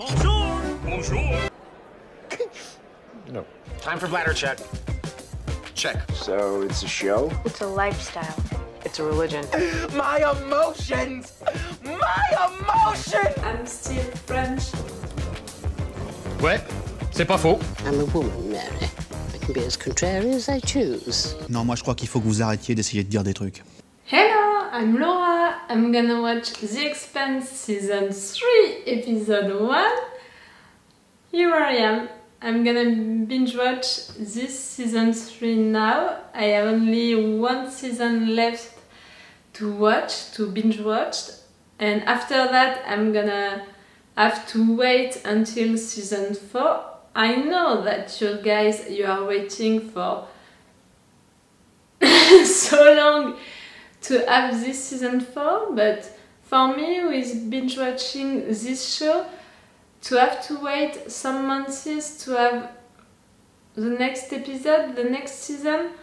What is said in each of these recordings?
Bonjour. Bonjour. No. Time for bladder check. Check. So it's a show? It's a lifestyle. It's a religion. My emotions! My emotions! I'm still French. Ouais, c'est pas faux. I'm a woman, Mary. I can be as contrary as I choose. Non, moi je crois qu'il faut que vous arrêtiez d'essayer de dire des trucs. Hello, I'm Laura. I'm gonna watch The Expanse Season 3, Episode 1. Here I am. I'm gonna binge watch this Season 3 now. I have only one season left to watch, to binge watch. And after that, I'm gonna have to wait until Season 4. I know that you guys, you are waiting for so long to have this Season 4, but for me, with binge watching this show, to have to wait some months to have the next episode, the next season,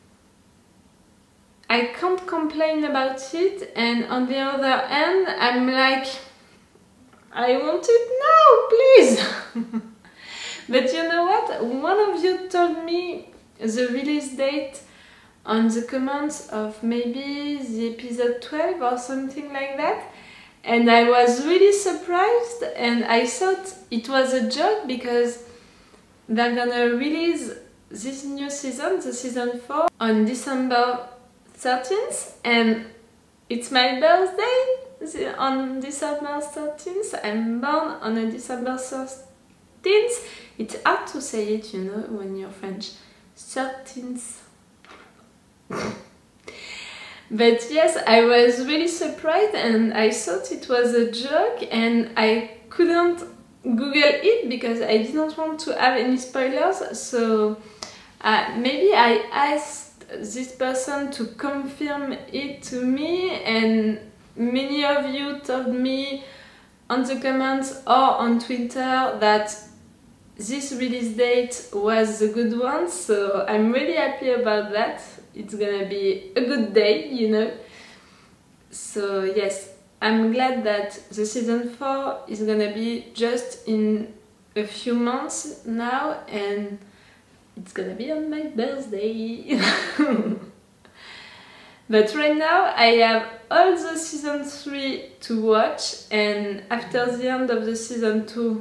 I can't complain about it, and on the other hand, I'm like, I want it now, please! But you know what? One of you told me the release date on the comments of maybe the episode 12 or something like that. And I was really surprised, and I thought it was a joke because they're gonna release this new season, the season 4, on December 13th, and it's my birthday on December 13th. I'm born on a December 13th. It's hard to say it, you know, when you're French. 13th. But yes, I was really surprised and I thought it was a joke, and I couldn't Google it because I didn't want to have any spoilers. So maybe I asked this person to confirm it to me, and many of you told me on the comments or on Twitter that this release date was a good one, so I'm really happy about that. It's gonna be a good day, you know. So yes, I'm glad that the season 4 is gonna be just in a few months now, and it's gonna be on my birthday. But right now I have all the season 3 to watch, and after the end of the season 2,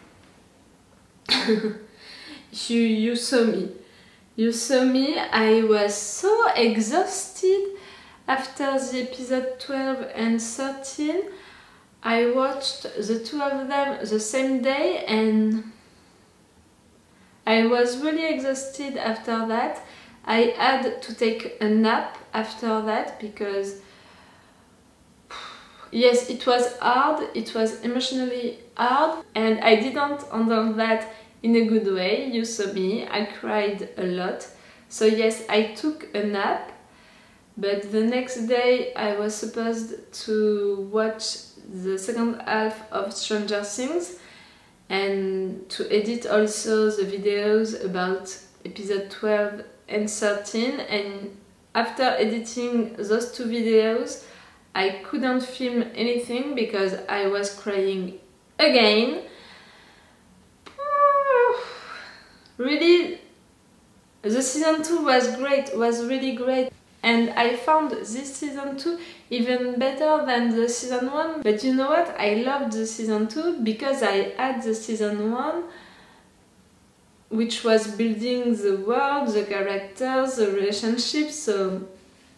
you saw me. You saw me, I was so exhausted after the episode 12 and 13. I watched the two of them the same day, and I was really exhausted after that. I had to take a nap after that because, yes, it was hard, it was emotionally hard, and I didn't handle that in a good way. You saw me, I cried a lot. So yes, I took a nap, but the next day I was supposed to watch the second half of Stranger Things and to edit also the videos about episode 12 and 13, and after editing those two videos I couldn't film anything because I was crying again. Really, the season 2 was great, was really great, and I found this season 2 even better than the season 1. But you know what? I loved the season 2 because I had the season 1, which was building the world, the characters, the relationships, so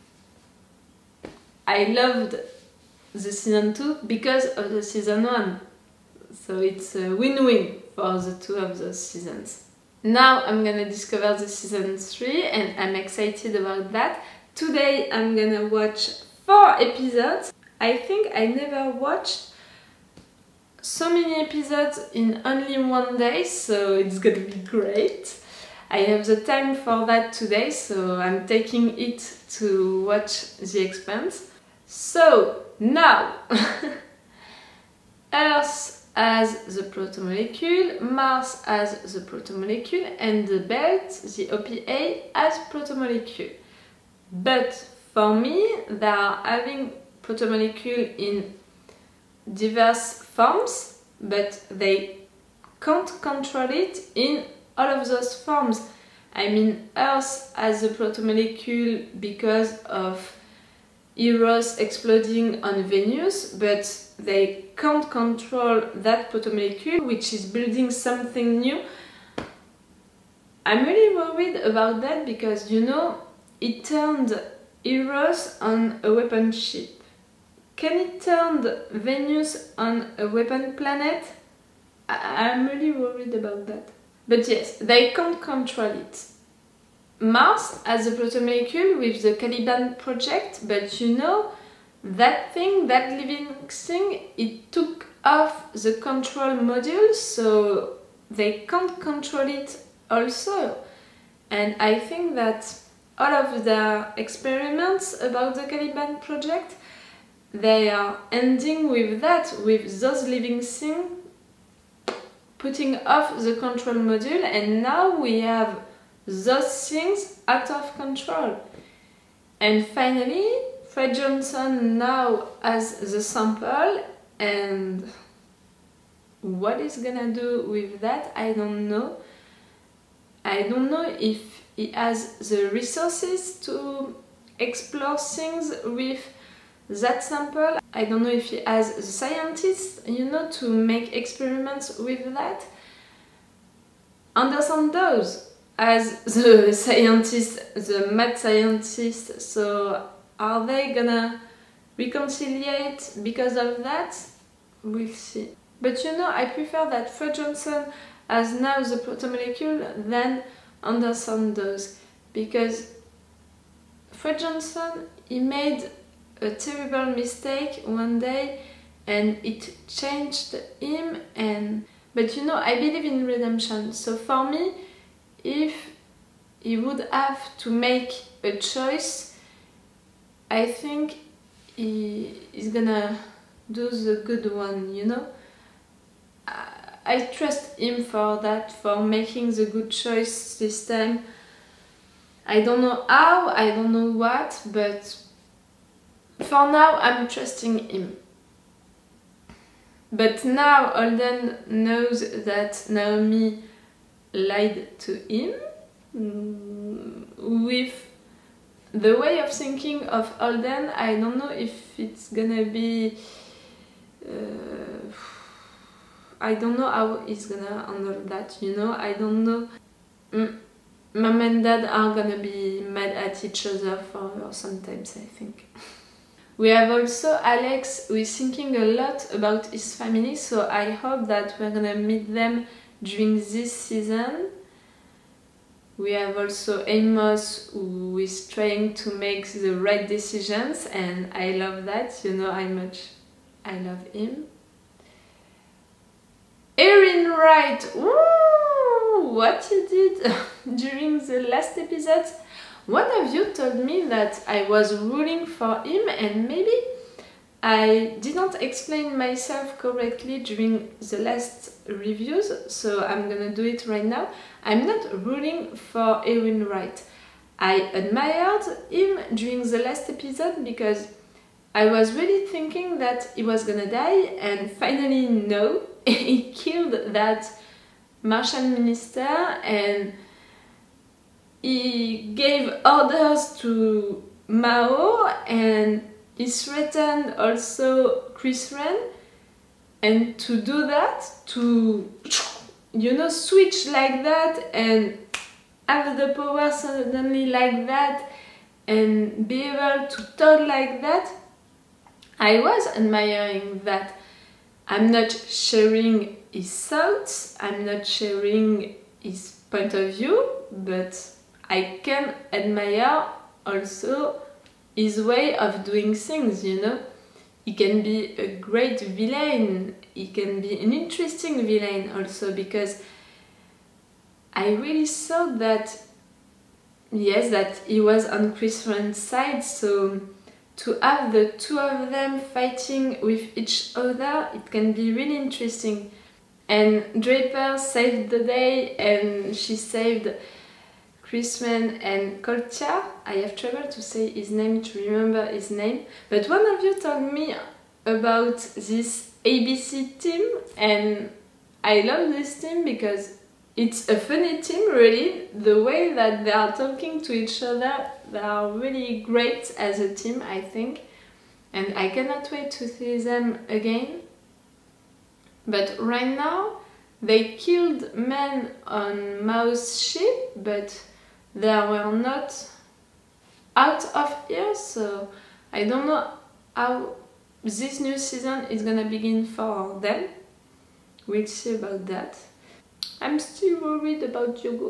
I loved the season 2 because of the season 1. So it's a win-win for the two of those seasons. Now I'm gonna discover the season 3 and I'm excited about that. Today I'm gonna watch 4 episodes. I think I never watched so many episodes in only one day, so it's gonna be great. I have the time for that today, so I'm taking it to watch The Expanse. So now Earth as the protomolecule, Mars as the protomolecule, and the belt, the OPA, as protomolecule. But for me, they are having protomolecule in diverse forms, but they can't control it in all of those forms. I mean, Earth as a protomolecule because of Eros exploding on Venus, but they can't control that protomolecule, which is building something new. I'm really worried about that because, you know, it turned Eros on a weapon ship. Can it turn Venus on a weapon planet? I'm really worried about that. But yes, they can't control it. Mars as a protomolecule with the Caliban project, but you know, that thing, that living thing, it took off the control module, so they can't control it also. And I think that all of the experiments about the Caliban project, they are ending with that, with those living things putting off the control module, and now we have those things out of control. And finally, Fred Johnson now has the sample, and what he's gonna do with that, I don't know. I don't know if he has the resources to explore things with that sample. I don't know if he has the scientists, you know, to make experiments with that. Anderson does, as the scientist, the mad scientist, so are they gonna reconciliate because of that? We'll see. But you know, I prefer that Fred Johnson has now the protomolecule than Anderson does, because Fred Johnson, he made a terrible mistake one day and it changed him, but you know, I believe in redemption. So for me, if he would have to make a choice, I think he's gonna do the good one, you know. I trust him for that, for making the good choice this time. I don't know how, I don't know what, but for now I'm trusting him. But now Holden knows that Naomi lied to him. With the way of thinking of Holden, I don't know if it's gonna be... I don't know how he's gonna handle that, you know. I don't know. Mom and Dad are gonna be mad at each other for sometimes, I think. We have also Alex, who is thinking a lot about his family, so I hope that we're gonna meet them during this season. We have also Amos, who is trying to make the right decisions, and I love that, you know how much I love him. Erin Wright, ooh, what you did during the last episode. One of you told me that I was rooting for him, and maybe I didn't explain myself correctly during the last reviews, so I'm gonna do it right now. I'm not rooting for Erin Wright. I admired him during the last episode because I was really thinking that he was gonna die, and finally no, he killed that Martian minister and he gave orders to Mao, and he threatened also Chris Wren, and to do that, to, you know, switch like that and have the power suddenly like that and be able to talk like that, I was admiring that. I'm not sharing his thoughts, I'm not sharing his point of view, but I can admire also his way of doing things, you know. He can be a great villain, he can be an interesting villain also, because I really thought that, yes, that he was on Chris Wren's side, so to have the two of them fighting with each other, it can be really interesting. And Draper saved the day, and she saved Chris Wren and Koltia. I have trouble to say his name, to remember his name. But one of you told me about this ABC team, and I love this team because it's a funny team, really. The way that they are talking to each other, they are really great as a team, I think. And I cannot wait to see them again. But right now, they killed men on Mao's ship, but they were not out of here, so I don't know how this new season is gonna begin for them. We'll see about that. I'm still worried about Diogo.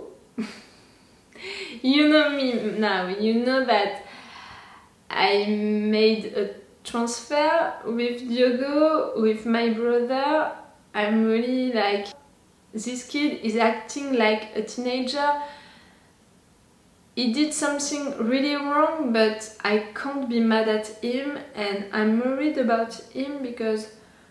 You know me now, you know that I made a transfer with Diogo, with my brother. I'm really like, this kid is acting like a teenager. He did something really wrong, but I can't be mad at him, and I'm worried about him because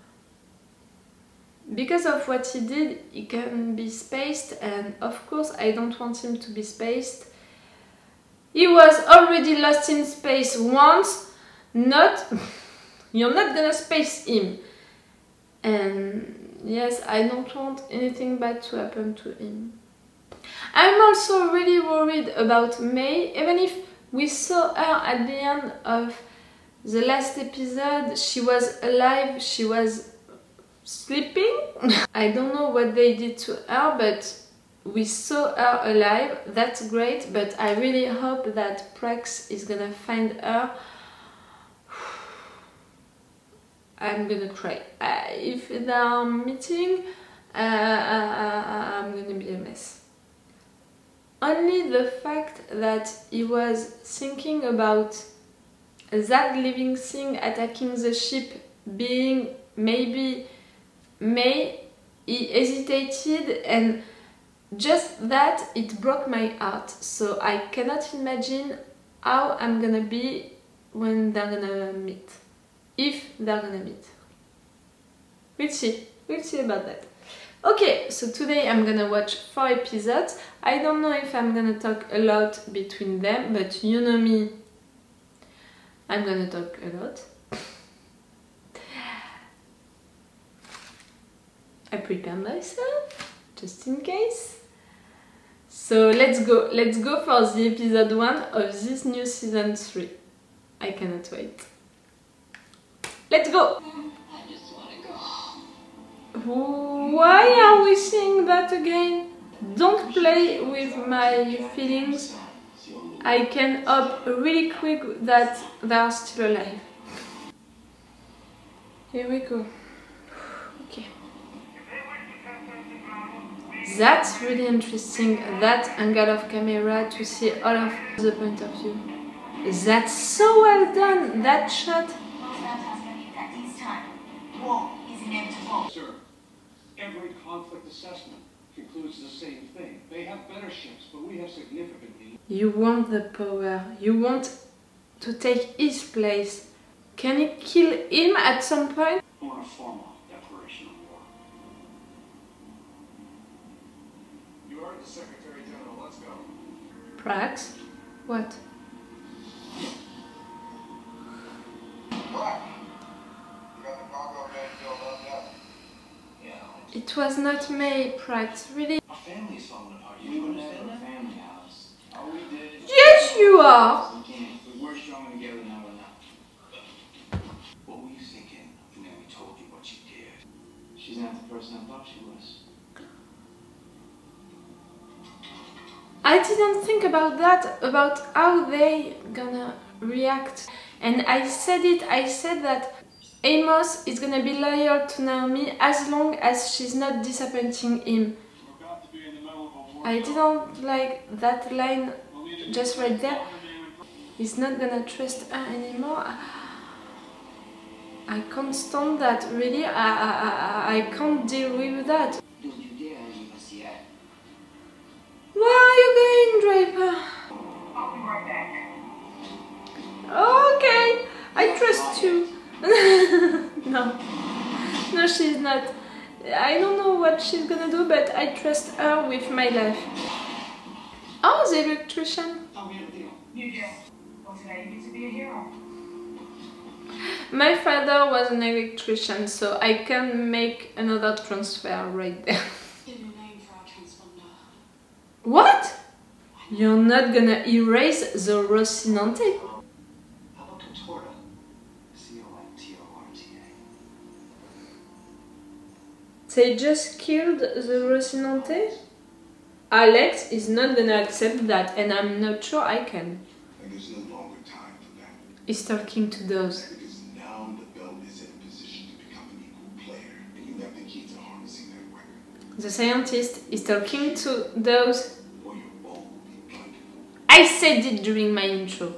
of what he did, he can be spaced, and of course I don't want him to be spaced. He was already lost in space once, you're not gonna space him. And yes, I don't want anything bad to happen to him. I'm also really worried about May, even if we saw her at the end of the last episode, she was alive, she was sleeping. I don't know what they did to her, but we saw her alive, that's great, but I really hope that Prax is gonna find her. I'm gonna cry. If they are meeting, I'm gonna be a mess. Only the fact that he was thinking about that living thing attacking the ship being maybe May, he hesitated, and just that, it broke my heart. So I cannot imagine how I'm gonna be when they're gonna meet. If they're gonna meet. We'll see about that. Okay, so today I'm gonna watch 4 episodes. I don't know if I'm gonna talk a lot between them, but you know me, I'm gonna talk a lot. I prepared myself, just in case. So let's go for the episode 1 of this new season 3. I cannot wait. Let's go! I just want to go. Why are we seeing that again? Don't play with my feelings. I can hope really quick that they are still alive. Here we go. Okay. That's really interesting, that angle of camera to see all of the point of view. That's so well done, that shot. Sir, every conflict assessment concludes the same thing. They have better ships, but we have significantly... You want the power, you want to take his place. Can you kill him at some point? I want a formal declaration of war. You heard the Secretary General, let's go. Prax? What? It was not May, Prax, really? Our family's falling apart. You understand that? Family house. All we did is... Yes, you are! We were stronger together than we're not. What were you thinking when we told you what she did? She's not the person I thought she was. I didn't think about that, about how they gonna react. And I said that Amos is gonna be loyal to Naomi as long as she's not disappointing him. I didn't like that line just right there. He's not gonna trust her anymore. I can't stand that, really. I can't deal with that. Don't you dare leave us yet. Where are you going, Draper? I'll be right back. Okay, I trust you. No, she's not. I don't know what she's gonna do, but I trust her with my life. Oh, the electrician. Oh, we have a deal. You just... Well, today you get to be a hero. My father was an electrician, so I can make another transfer right there. Give your name for our transponder. What? You're not gonna erase the Rocinante? How about Contorta? C-O-N-T-O-R-T-A. They just killed the Rocinante? Alex is not gonna accept that, and I'm not sure I can. And there's no longer time for that. He's talking to those. Because now the belt is in a position to become an equal player, and you have the key to harnessing that weapon. The scientist is talking to those. Or your bow will be blinded. I said it during my intro.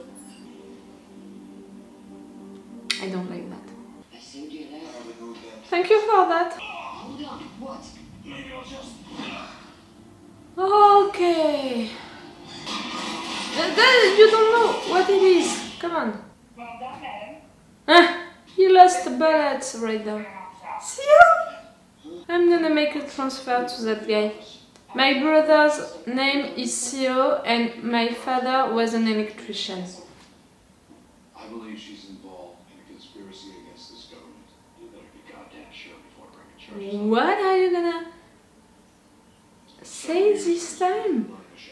I don't like that. I saved your life. Thank you for that. Hold on. What? Maybe I'll just... Okay. You don't know what it is. Come on. Well done, madam. Ah, you lost the bullets right there. See ya? I'm gonna make a transfer to that guy. My brother's name is Theo and my father was an electrician. I believe she's involved in a conspiracy against this government. You better be goddamn sure before bringing charges. What are you gonna say this time?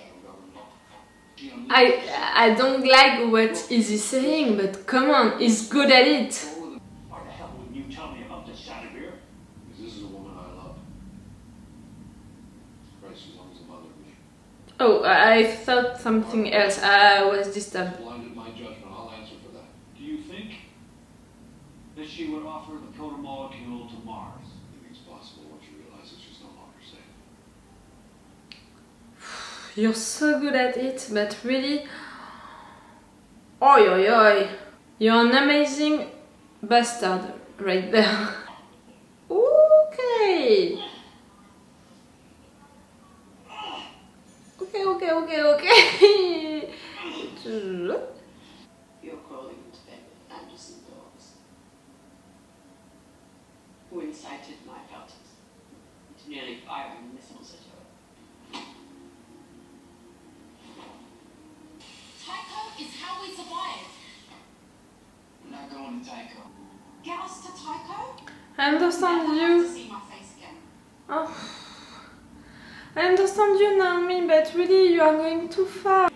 I don't like what is he saying, but come on, he's good at it. Why the hell wouldn't you tell me about this Sadovir? Because this is a woman I love. Christ, she's always a mother of me. Oh, I thought something else. I was disturbed. Blinded my judgment. I'll answer for that. Do you think that she would offer the proto-molecule to Mars? Anything's possible once you realize that she's no longer safe. You're so good at it, but really... Oi, oi, oi. You're an amazing bastard right there. Okay. Okay. You're crawling into bed with Anderson dogs. Who incited my pelters into nearly firing missiles at her. Tycho is how we survive. We're not going to Tycho. Get us to Tycho? I understand Never have you. to see my face again. Oh. I understand you, Naomi, but really you are going too far.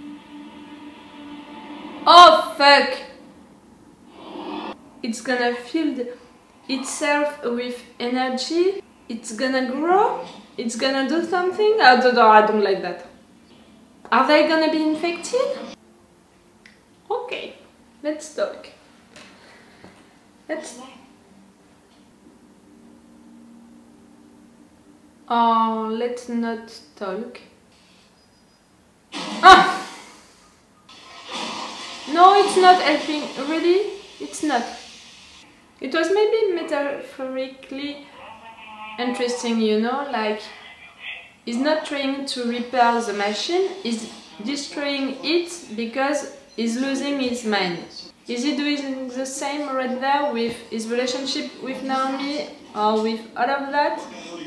Oh, fuck! It's gonna fill itself with energy. It's gonna grow. It's gonna do something. I don't know, I don't like that. Are they gonna be infected? Okay, let's talk. Let's... Oh, let's not talk. Ah! No, it's not helping. Really? It's not. It was maybe metaphorically interesting, you know, like he's not trying to repair the machine, he's destroying it because he's losing his mind. Is he doing the same right there with his relationship with Naomi or with all of that?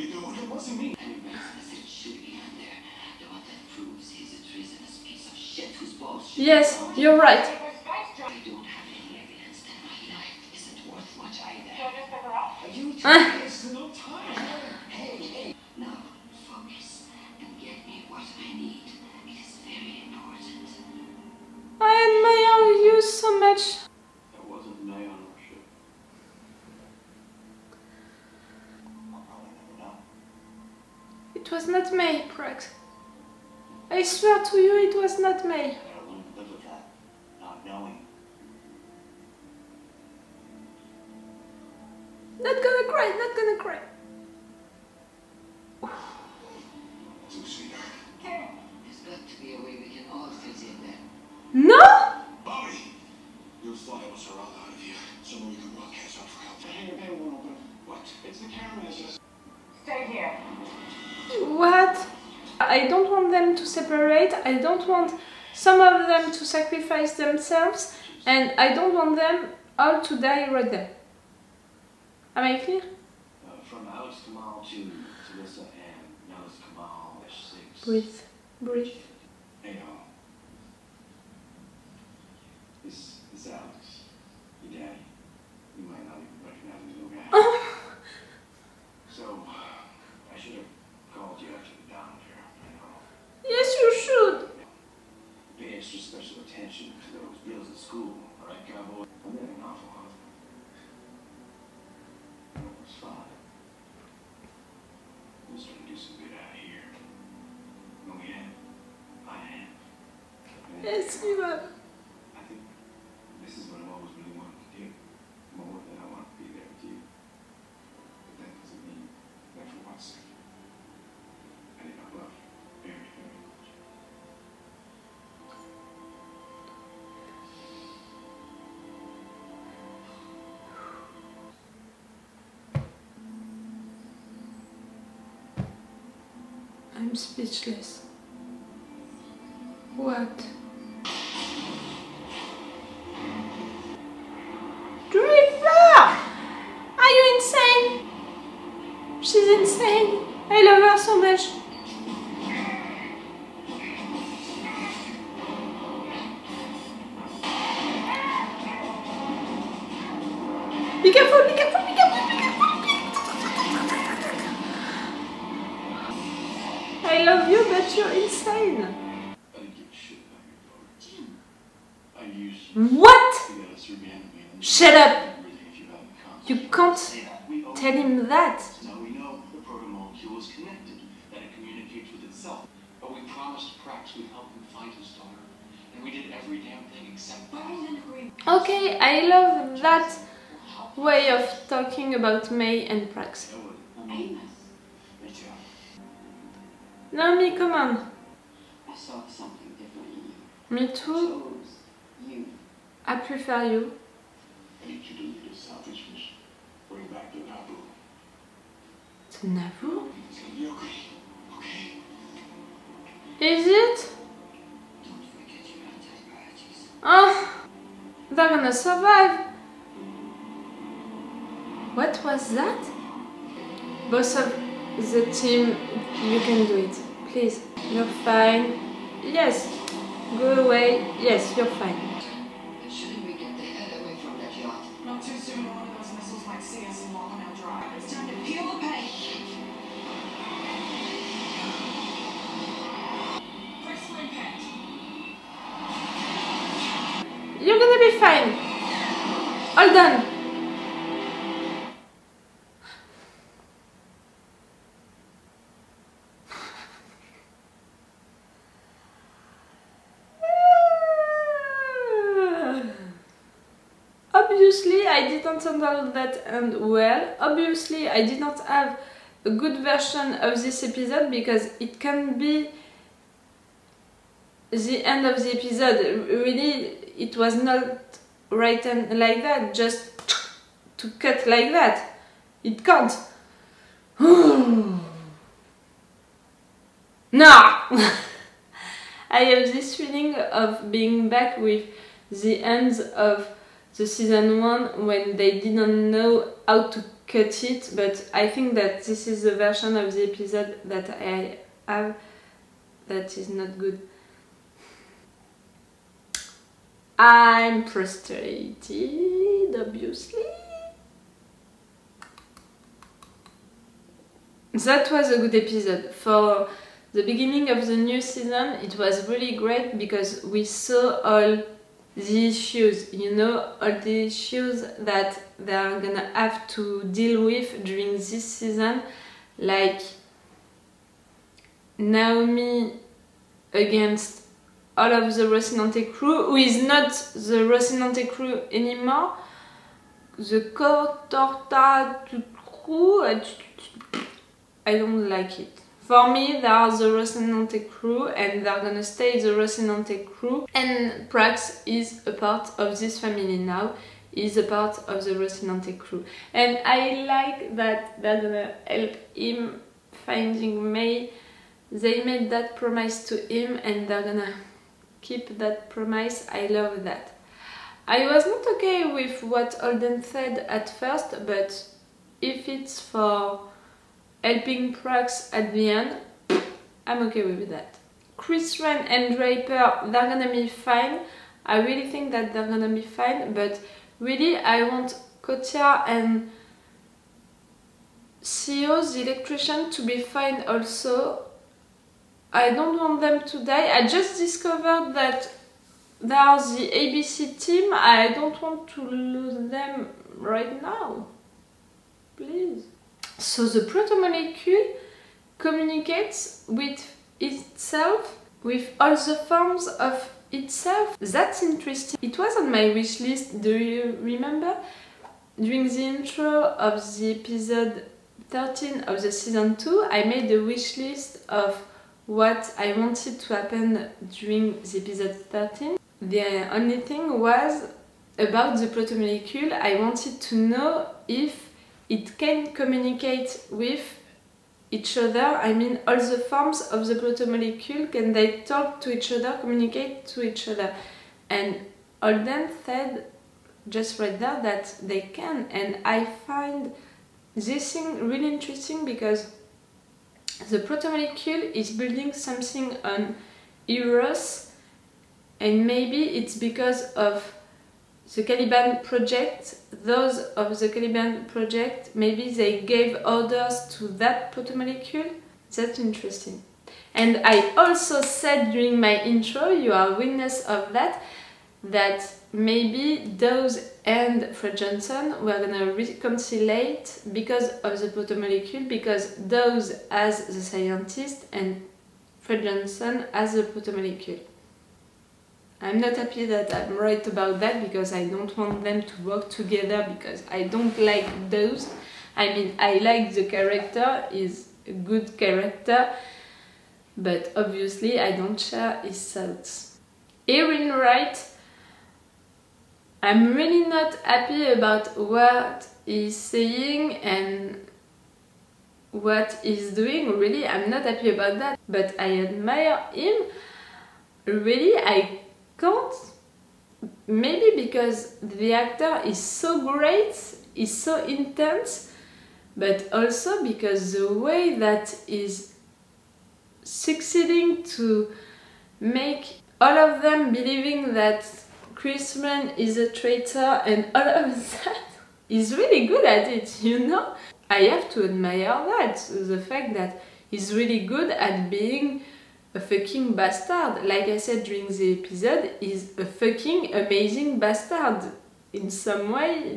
Yes, you're right. I don't have any evidence that my life isn't worth much either. Are you There's no time. Hey, now focus and get me what I need. It is very important. I admire you so much. That wasn't May on our ship. I'll probably never know. It was not May, Prax. I swear to you, it was not May. I gotta learn to live with that. Not knowing. Not gonna cry, not gonna cry. Too sweetheart. There's got to be a way we can all fit in there. No? Bobby! You'll fly us around out of here. Somewhere we can broadcast out for help. Hey, your bay won't open. What? It's the camera. It's just... Stay here. What? I don't want them to separate, I don't want some of them to sacrifice themselves, and I don't want them all to die right there. Am I clear? From Alex Kamal to Teresa and Nels Kamal, 6. Breathe. Hey, this is Alex, your daddy. called you actually down here. I know. Yes, you should. Pay extra special attention to those bills at school. All right, cowboy? I'm getting an awful lot. It's fine. I'm just trying to do some good out here. No, we have. I have. Yes, you have. I think this is what I've always really wanted to do. More than I want to be there with you. But that doesn't mean that for 1 second I did not love you very, very much. I'm speechless. What? Draper! Are you insane? She's insane. I love her so much. Be careful, be careful, be careful, be careful. I love you, but you're insane. I didn't give a shit about your father. Jim. I used you. What? You got us through behind me. Shut up. Everything if you have in common. You can't Say that. We owe tell you. him that. Now we know the protomolecule is connected, that it communicates with itself. But we promised Prax we'd help him find his daughter. And we did every damn thing except that. Okay, I love that way of talking about May and Prax. I would. Amos. Me too. Naomi, come on. I saw something different in you. Me I too. chose you. I prefer you. I need you to lead this selfishness. Bring back the Nabu. To Navu? It's gonna be okay. Okay? Is it? Don't forget your antibiotics. Oh, they're gonna survive. What was that? Boss of the team, you can do it. Please, you're fine. Yes, go away. Yes, you're fine. Shouldn't we get the hell away from that yacht? Not too soon, one of those missiles might see us in Long Drive. It's time to peel the paint. Brace for impact. You're gonna be fine. All done. Obviously, I didn't handle that end well. Obviously, I did not have a good version of this episode because it can be the end of the episode. Really, it was not written like that, just to cut like that. It can't. No! I have this feeling of being back with the ends of the season 1 when they didn't know how to cut it, but I think that this is the version of the episode that I have that is not good. I'm frustrated, obviously. That was a good episode. For the beginning of the new season, it was really great because we saw all the issues, you know, all the issues that they're gonna have to deal with during this season, like Naomi against all of the Rocinante crew, who is not the Rocinante crew anymore, the Cortorta crew, I don't like it. For me, they are the Rocinante crew and they're gonna stay the Rocinante crew. And Prax is a part of this family now, is a part of the Rocinante crew. And I like that they're gonna help him finding May. They made that promise to him and they're gonna keep that promise. I love that. I was not okay with what Holden said at first, but if it's for helping Prax at the end, I'm okay with that. Chris Wren and Draper, they're gonna be fine. I really think that they're gonna be fine, but really I want Kotia and CEOs, the electrician, to be fined also. I don't want them to die. I just discovered that they are the ABC team. I don't want to lose them right now. Please. So the protomolecule communicates with itself, with all the forms of itself. That's interesting. It was on my wish list, do you remember? During the intro of the episode 13 of the season 2, I made a wish list of what I wanted to happen during the episode 13. The only thing was about the protomolecule. I wanted to know if it can communicate with each other. I mean, all the forms of the protomolecule, can they talk to each other, communicate to each other? And Holden said just right there that they can, and I find this thing really interesting because the protomolecule is building something on Eros, and maybe it's because of the Caliban project. Those of the Caliban project, maybe they gave orders to that protomolecule. That's interesting. And I also said during my intro, you are witness of that, that maybe Dawes and Fred Johnson were gonna reconcile because of the protomolecule, because Dawes as the scientist and Fred Johnson as the protomolecule. I'm not happy that I'm right about that because I don't want them to work together because I don't like Dawes. I mean, I like the character, he's a good character, but obviously I don't share his thoughts. Erin Wright, I'm really not happy about what he's saying and what he's doing. Really, I'm not happy about that, but I admire him. Really, I can't. Maybe because the actor is so great, is so intense, but also because the way that he's succeeding to make all of them believing that Chris Wren is a traitor and all of that, he's really good at it, you know? I have to admire that, the fact that he's really good at being a fucking bastard. Like I said during the episode, he's a fucking amazing bastard. In some way.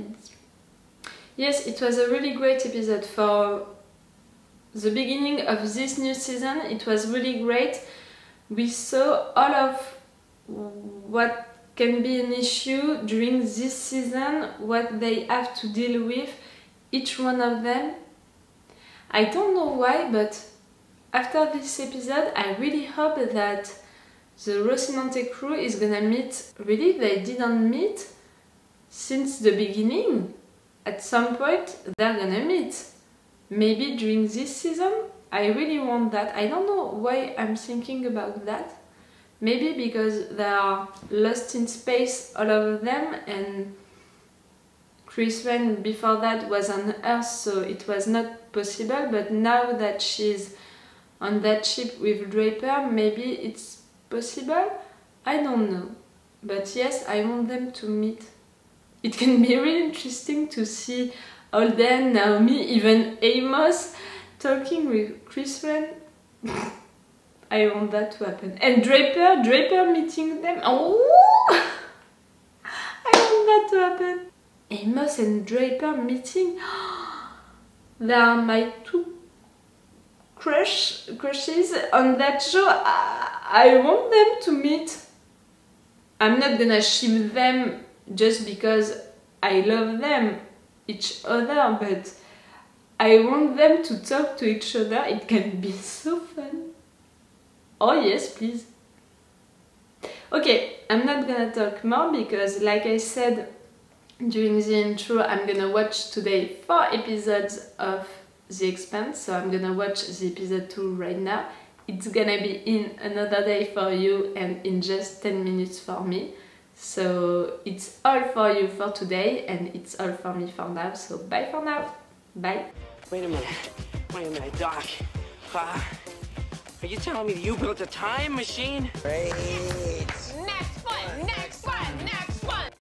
Yes, it was a really great episode. For the beginning of this new season, it was really great. We saw all of what can be an issue during this season, what they have to deal with, each one of them. I don't know why, but after this episode, I really hope that the Rocinante crew is gonna meet. Really, they didn't meet since the beginning. At some point, they're gonna meet. Maybe during this season? I really want that. I don't know why I'm thinking about that. Maybe because they are lost in space, all of them, and Chris Wren before that was on Earth, so it was not possible, but now that she's on that ship with Draper, maybe it's possible? I don't know. But yes, I want them to meet. It can be really interesting to see Holden, Naomi, even Amos talking with Chris Wren. I want that to happen. And Draper meeting them. Oh! I want that to happen. Amos and Draper meeting. They are my two crushes on that show. I want them to meet. I'm not gonna ship them just because I love them, each other, but I want them to talk to each other. It can be so fun. Oh yes, please. Okay, I'm not gonna talk more because, like I said during the intro, I'm gonna watch today 4 episodes of The Expanse, so I'm gonna watch the episode 2 right now. It's gonna be in another day for you and in just 10 minutes for me. So it's all for you for today and it's all for me for now, so bye for now. Bye. Wait a minute, Doc. Are you telling me that you built a time machine? Great.